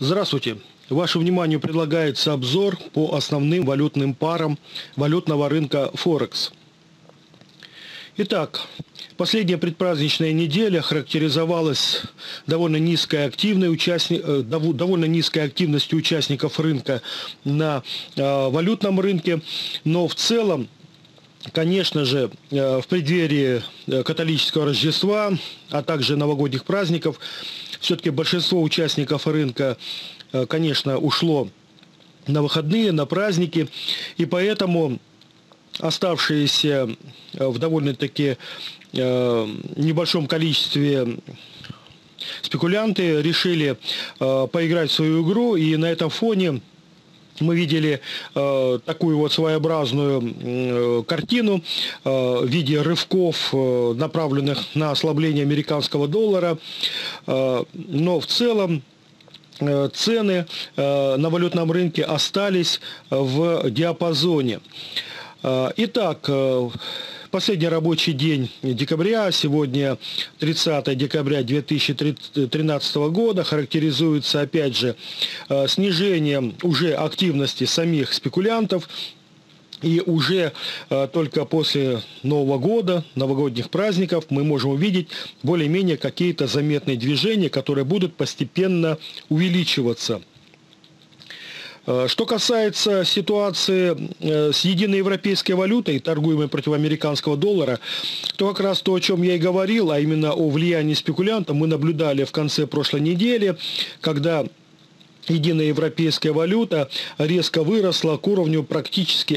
Здравствуйте! Вашему вниманию предлагается обзор по основным валютным парам валютного рынка Форекс. Итак, последняя предпраздничная неделя характеризовалась довольно низкой активностью участников рынка на валютном рынке, но в целом, конечно же, в преддверии католического Рождества, а также новогодних праздников, все-таки большинство участников рынка, конечно, ушло на выходные, на праздники, и поэтому оставшиеся в довольно-таки небольшом количестве спекулянты решили поиграть в свою игру, и на этом фоне мы видели такую вот своеобразную картину в виде рывков, направленных на ослабление американского доллара, но в целом цены на валютном рынке остались в диапазоне. Итак, последний рабочий день декабря, сегодня 30 декабря 2013 года, характеризуется опять же снижением уже активности самих спекулянтов. И уже только после Нового года, новогодних праздников мы можем увидеть более-менее какие-то заметные движения, которые будут постепенно увеличиваться. Что касается ситуации с единой европейской валютой, торгуемой против американского доллара, то как раз то, о чем я и говорил, а именно о влиянии спекулянтов, мы наблюдали в конце прошлой недели, когда единая европейская валюта резко выросла к уровню практически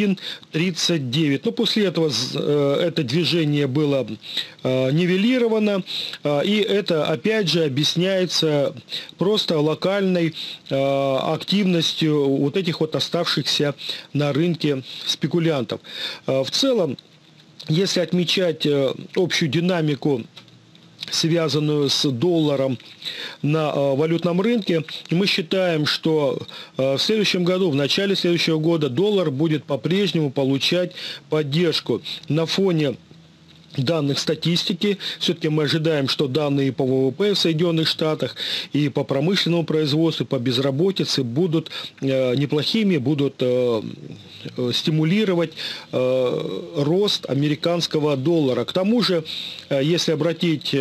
1.39. Но после этого это движение было нивелировано, и это опять же объясняется просто локальной активностью вот этих вот оставшихся на рынке спекулянтов. В целом, если отмечать общую динамику, связанную с долларом на валютном рынке, мы считаем, что в следующем году, в начале следующего года доллар будет по-прежнему получать поддержку на фоне данных статистики. Все-таки мы ожидаем, что данные по ВВП в Соединенных Штатах и по промышленному производству, по безработице будут неплохими, будут стимулировать рост американского доллара. К тому же, если обратить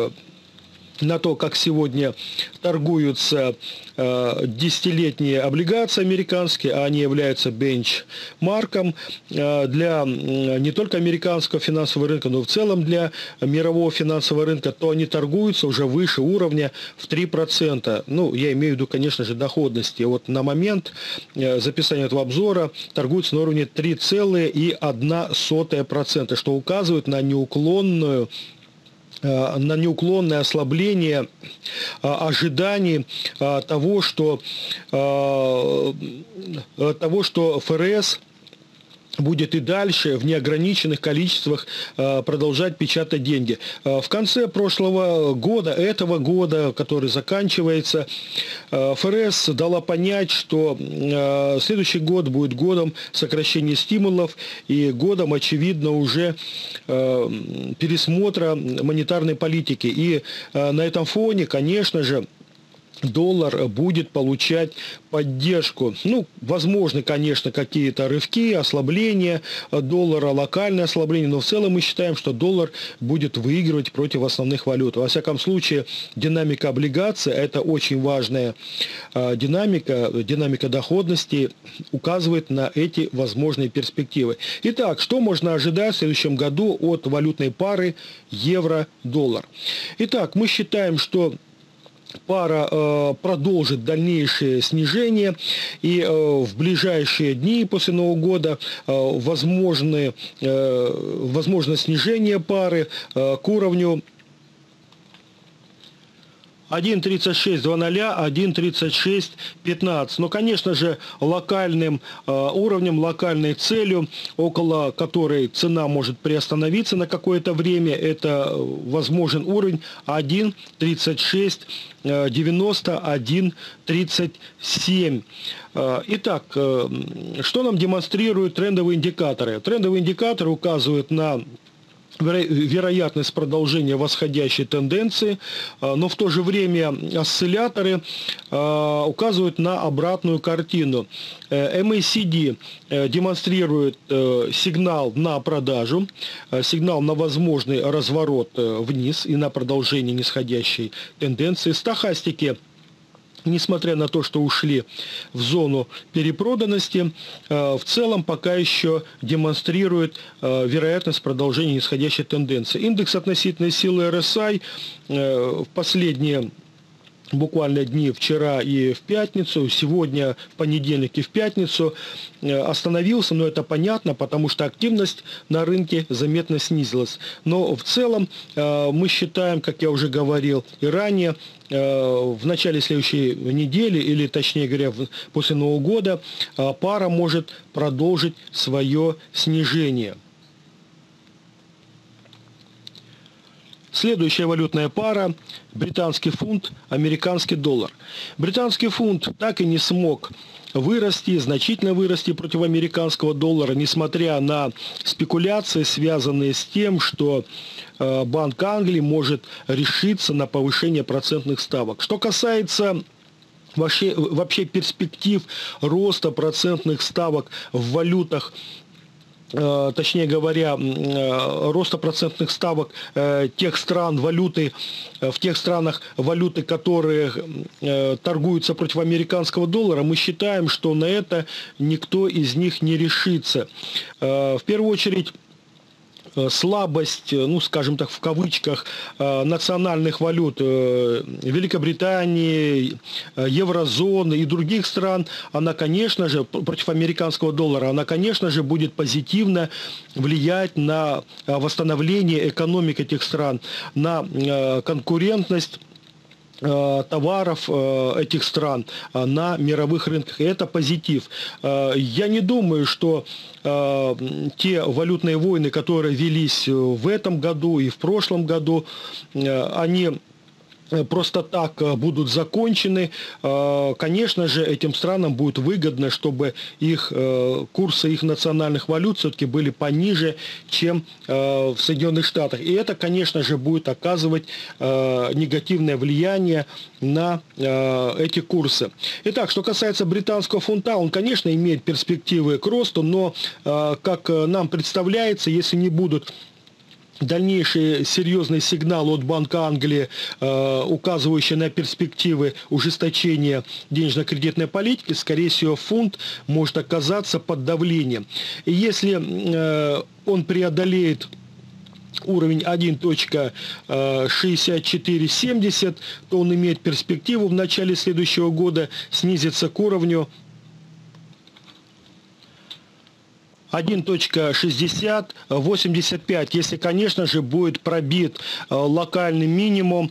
на то, как сегодня торгуются десятилетние облигации американские, а они являются бенчмарком для не только американского финансового рынка, но и в целом для мирового финансового рынка, то они торгуются уже выше уровня в 3%. Ну, я имею в виду, конечно же, доходности. Вот на момент записания этого обзора торгуются на уровне 3,1%, что указывает на неуклонное ослабление ожиданий того, что ФРС будет и дальше в неограниченных количествах продолжать печатать деньги. В конце прошлого года, этого года, который заканчивается, ФРС дала понять, что следующий год будет годом сокращения стимулов и годом, очевидно, уже пересмотра монетарной политики. И на этом фоне, конечно же, доллар будет получать поддержку. Ну, возможны, конечно, какие-то рывки, ослабления доллара, локальное ослабление, но в целом мы считаем, что доллар будет выигрывать против основных валют. Во всяком случае, динамика облигаций – это очень важная динамика доходности, указывает на эти возможные перспективы. Итак, что можно ожидать в следующем году от валютной пары евро-доллар? Итак, мы считаем, что пара продолжит дальнейшее снижение, и в ближайшие дни после Нового года возможно снижение пары к уровню 1.3620, 1.3615. Но, конечно же, локальным уровнем, локальной целью, около которой цена может приостановиться на какое-то время, это возможен уровень 1.3690, 1.37. Итак, что нам демонстрируют трендовые индикаторы? Трендовые индикаторы указывают на вероятность продолжения восходящей тенденции, но в то же время осцилляторы указывают на обратную картину. MACD демонстрирует сигнал на продажу, сигнал на возможный разворот вниз и на продолжение нисходящей тенденции. Стохастики, несмотря на то, что ушли в зону перепроданности, в целом пока еще демонстрирует вероятность продолжения нисходящей тенденции. Индекс относительной силы RSI в последние буквально дни, вчера и в пятницу, сегодня в понедельник и в пятницу, остановился, но это понятно, потому что активность на рынке заметно снизилась. Но в целом мы считаем, как я уже говорил и ранее, в начале следующей недели, или точнее говоря, после Нового года, пара может продолжить свое снижение. Следующая валютная пара – британский фунт, американский доллар. Британский фунт так и не смог вырасти, значительно вырасти против американского доллара, несмотря на спекуляции, связанные с тем, что Банк Англии может решиться на повышение процентных ставок. Что касается вообще перспектив роста процентных ставок в валютах, точнее говоря, роста процентных ставок тех стран валюты, в тех странах валюты, которые торгуются против американского доллара, мы считаем, что на это никто из них не решится. В первую очередь, слабость, ну, скажем так, в кавычках, национальных валют Великобритании, еврозоны и других стран, она, конечно же, против американского доллара, она, конечно же, будет позитивно влиять на восстановление экономик этих стран, на конкурентность товаров этих стран на мировых рынках. И это позитив. Я не думаю, что те валютные войны, которые велись в этом году и в прошлом году, они просто так будут закончены. Конечно же, этим странам будет выгодно, чтобы их курсы их национальных валют все-таки были пониже, чем в Соединенных Штатах. И это, конечно же, будет оказывать негативное влияние на эти курсы. Итак, что касается британского фунта, он, конечно, имеет перспективы к росту, но, как нам представляется, если не будут дальнейший серьезный сигнал от Банка Англии, указывающий на перспективы ужесточения денежно-кредитной политики, скорее всего, фунт может оказаться под давлением. И если он преодолеет уровень 1.6470, то он имеет перспективу в начале следующего года снизиться к уровню 1.6085, если, конечно же, будет пробит локальный минимум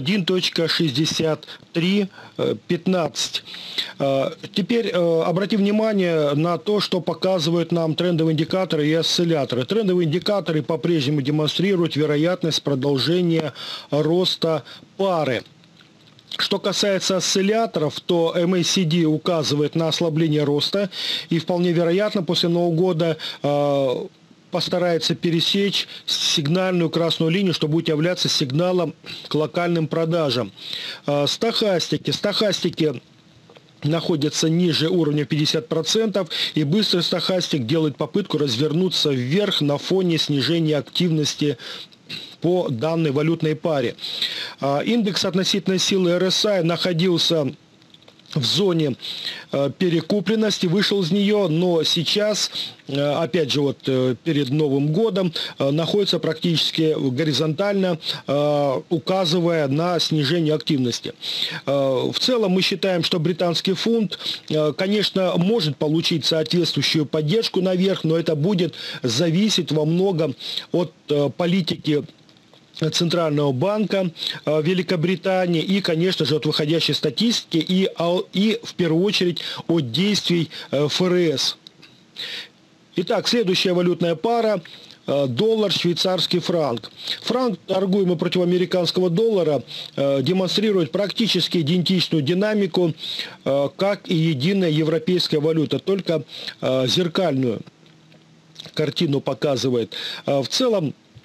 1.6315. Теперь обратим внимание на то, что показывают нам трендовые индикаторы и осцилляторы. Трендовые индикаторы по-прежнему демонстрируют вероятность продолжения роста пары. Что касается осцилляторов, то MACD указывает на ослабление роста, и вполне вероятно после Нового года постарается пересечь сигнальную красную линию, что будет являться сигналом к локальным продажам. Стохастики находятся ниже уровня 50%, и быстрый стохастик делает попытку развернуться вверх на фоне снижения активности по данной валютной паре. Индекс относительной силы RSI находился в зоне перекупленности, вышел из нее, но сейчас, опять же, вот перед Новым годом, находится практически горизонтально, указывая на снижение активности. В целом мы считаем, что британский фунт, конечно, может получить соответствующую поддержку наверх, но это будет зависеть во многом от политики Центрального банка Великобритании и, конечно же, от выходящей статистики и в первую очередь от действий ФРС. Итак, следующая валютная пара – доллар, швейцарский франк. Франк, торгуемый против американского доллара, демонстрирует практически идентичную динамику, как и единая европейская валюта, только зеркальную картину показывает. В целом,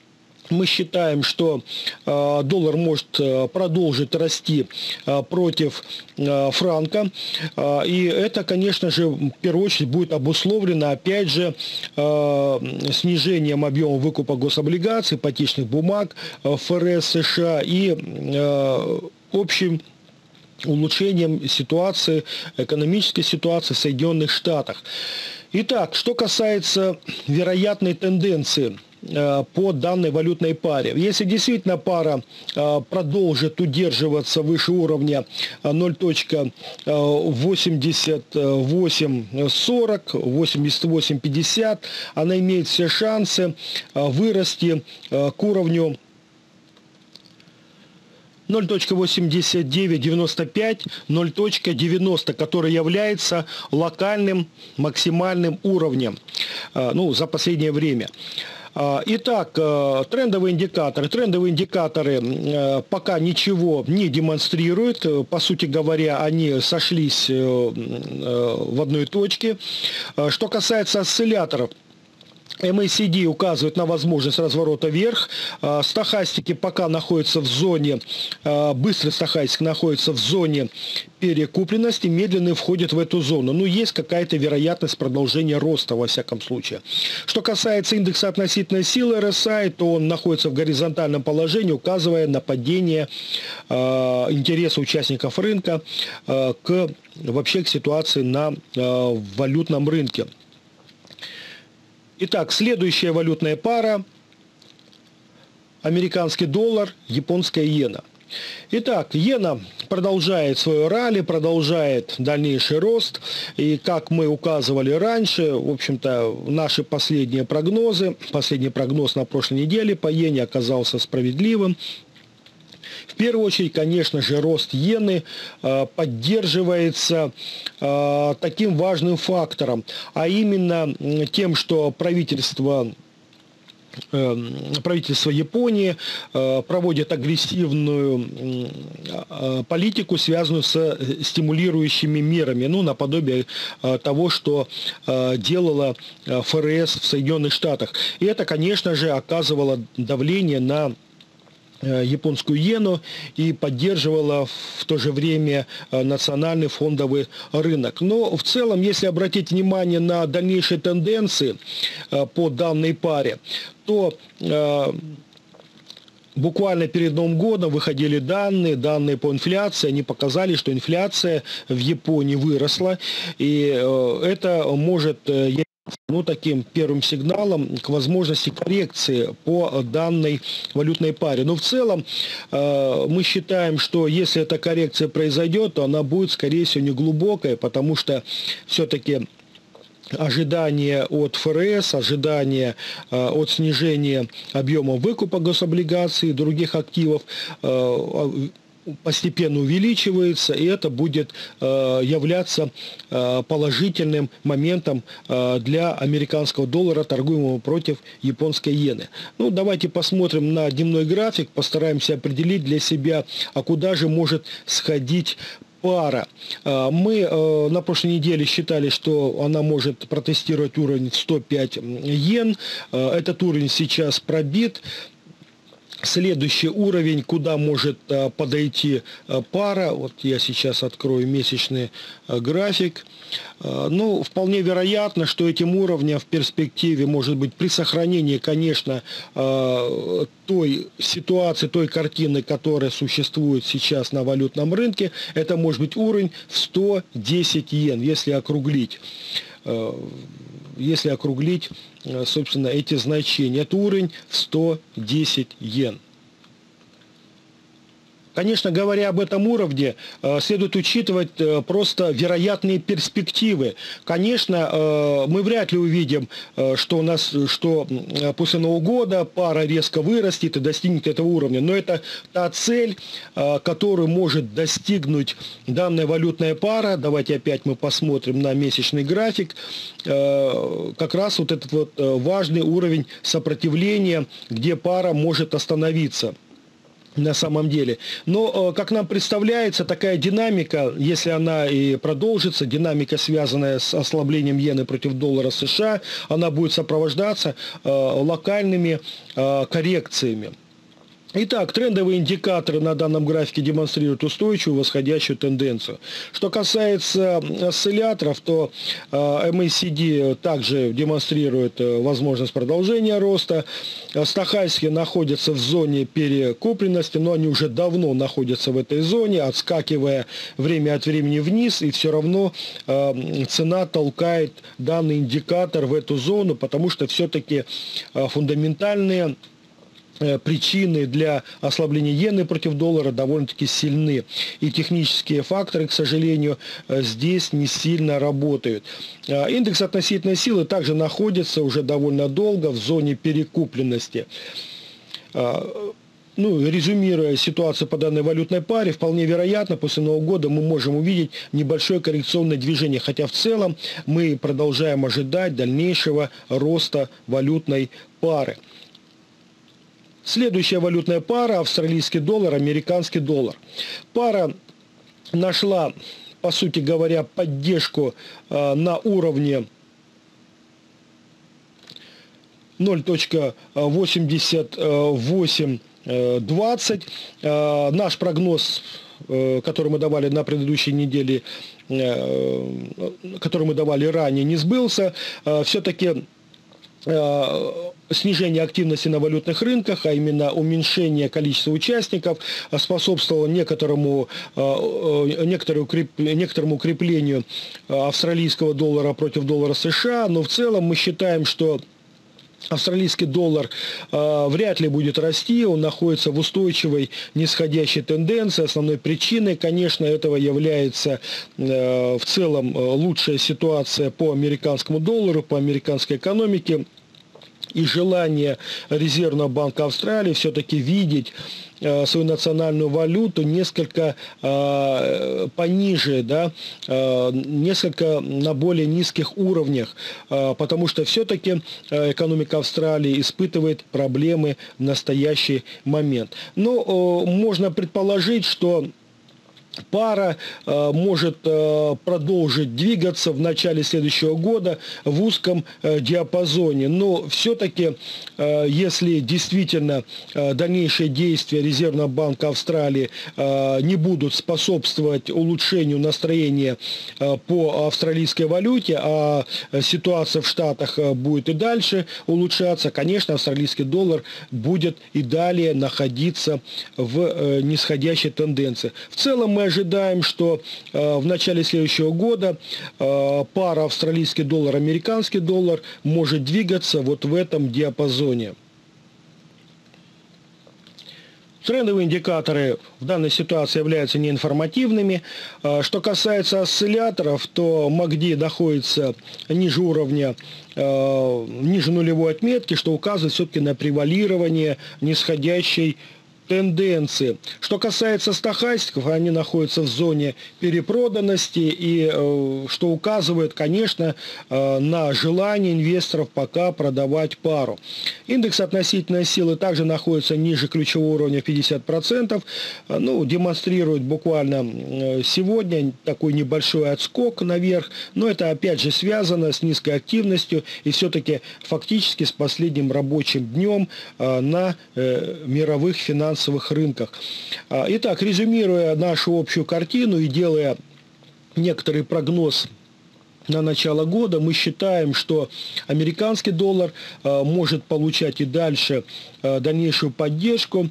мы считаем, что доллар может продолжить расти против франка. И это, конечно же, в первую очередь будет обусловлено, опять же, снижением объема выкупа гособлигаций, ипотечных бумаг ФРС США и общим улучшением ситуации, экономической ситуации в Соединенных Штатах. Итак, что касается вероятной тенденции по данной валютной паре. Если действительно пара продолжит удерживаться выше уровня 0.8840, 88.50, она имеет все шансы вырасти к уровню 0.8995, 0.90, который является локальным максимальным уровнем за последнее время. Итак, трендовые индикаторы. Трендовые индикаторы пока ничего не демонстрируют. По сути говоря, они сошлись в одной точке. Что касается осцилляторов, MACD указывает на возможность разворота вверх. Стохастики пока находятся в зоне, быстрый стохастик находится в зоне перекупленности, медленный входит в эту зону. Но есть какая-то вероятность продолжения роста, во всяком случае. Что касается индекса относительной силы RSI, то он находится в горизонтальном положении, указывая на падение интереса участников рынка вообще к ситуации на валютном рынке. Итак, следующая валютная пара – американский доллар, японская иена. Итак, иена продолжает свое ралли, продолжает дальнейший рост. И как мы указывали раньше, в общем-то, наши последние прогнозы, последний прогноз на прошлой неделе по иене оказался справедливым. В первую очередь, конечно же, рост иены поддерживается таким важным фактором, а именно тем, что правительство Японии проводит агрессивную политику, связанную с стимулирующими мерами, наподобие того, что делала ФРС в Соединенных Штатах. И это, конечно же, оказывало давление на японскую иену и поддерживала в то же время национальный фондовый рынок. Но в целом, если обратить внимание на дальнейшие тенденции по данной паре, то буквально перед Новым годом выходили данные по инфляции, они показали, что инфляция в Японии выросла, и это может таким первым сигналом к возможности коррекции по данной валютной паре. Но в целом мы считаем, что если эта коррекция произойдет, то она будет, скорее всего, неглубокая, потому что все-таки ожидания от ФРС, ожидания от снижения объема выкупа гособлигаций и других активов постепенно увеличивается, и это будет являться положительным моментом для американского доллара, торгуемого против японской иены. Давайте посмотрим на дневной график, постараемся определить для себя, а куда же может сходить пара. Мы на прошлой неделе считали, что она может протестировать уровень в 105 йен. Этот уровень сейчас пробит. Следующий уровень, куда может подойти пара, вот я сейчас открою месячный график, вполне вероятно, что этим уровнем в перспективе может быть при сохранении, конечно, той ситуации, той картины, которая существует сейчас на валютном рынке, это может быть уровень в 110 йен, если округлить, собственно, эти значения. Это уровень в 110 йен. Конечно, говоря об этом уровне, следует учитывать просто вероятные перспективы. Конечно, мы вряд ли увидим, что после Нового года пара резко вырастет и достигнет этого уровня. Но это та цель, которую может достигнуть данная валютная пара. Давайте опять мы посмотрим на месячный график. Как раз вот этот вот важный уровень сопротивления, где пара может остановиться. на самом деле. Но, как нам представляется, такая динамика, если она и продолжится, динамика, связанная с ослаблением иены против доллара США, она будет сопровождаться локальными коррекциями. Итак, трендовые индикаторы на данном графике демонстрируют устойчивую восходящую тенденцию. Что касается осцилляторов, то MACD также демонстрирует возможность продолжения роста. Стохастики находятся в зоне перекупленности, но они уже давно находятся в этой зоне, отскакивая время от времени вниз, и все равно цена толкает данный индикатор в эту зону, потому что все-таки фундаментальные причины для ослабления иены против доллара довольно-таки сильны. И технические факторы, к сожалению, здесь не сильно работают. Индекс относительной силы также находится уже довольно долго в зоне перекупленности. Резюмируя ситуацию по данной валютной паре, вполне вероятно, после Нового года мы можем увидеть небольшое коррекционное движение, хотя в целом мы продолжаем ожидать дальнейшего роста валютной пары. Следующая валютная пара – австралийский доллар, американский доллар. Пара нашла, по сути говоря, поддержку на уровне 0.8820. Наш прогноз, который мы давали на предыдущей неделе, который мы давали ранее, не сбылся. Все-таки снижение активности на валютных рынках, а именно уменьшение количества участников, способствовало некоторому укреплению австралийского доллара против доллара США, но в целом мы считаем, что австралийский доллар вряд ли будет расти, он находится в устойчивой нисходящей тенденции. Основной причиной, конечно, этого является в целом лучшая ситуация по американскому доллару, по американской экономике и желание Резервного банка Австралии все-таки видеть свою национальную валюту несколько пониже, несколько на более низких уровнях, потому что все-таки экономика Австралии испытывает проблемы в настоящий момент. Но можно предположить, что пара может продолжить двигаться в начале следующего года в узком диапазоне. Но все-таки, если действительно дальнейшие действия Резервного банка Австралии не будут способствовать улучшению настроения по австралийской валюте, а ситуация в Штатах будет и дальше улучшаться, конечно, австралийский доллар будет и далее находиться в нисходящей тенденции. В целом мы ожидаем, что в начале следующего года пара австралийский доллар, американский доллар может двигаться вот в этом диапазоне. Трендовые индикаторы в данной ситуации являются неинформативными. Что касается осцилляторов, то MACD находится ниже уровня, ниже нулевой отметки, что указывает все-таки на превалирование нисходящей тенденции. Что касается стохастиков, они находятся в зоне перепроданности, и что указывает, конечно, на желание инвесторов пока продавать пару. Индекс относительной силы также находится ниже ключевого уровня 50%, демонстрирует буквально сегодня такой небольшой отскок наверх, но это опять же связано с низкой активностью и все-таки фактически с последним рабочим днем на мировых финансовых рынках. Итак, резюмируя нашу общую картину и делая некоторый прогноз на начало года, мы считаем, что американский доллар может получать и дальше дальнейшую поддержку.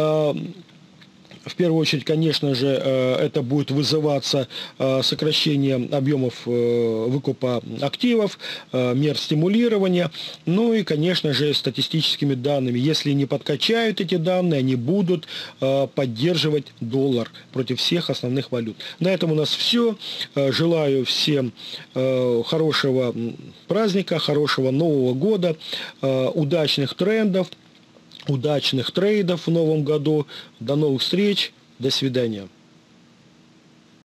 В первую очередь, конечно же, это будет вызываться сокращением объемов выкупа активов, мер стимулирования, ну и, конечно же, статистическими данными. Если не подкачают эти данные, они будут поддерживать доллар против всех основных валют. На этом у нас все. Желаю всем хорошего праздника, хорошего Нового года, удачных трендов, удачных трейдов в новом году. До новых встреч. До свидания.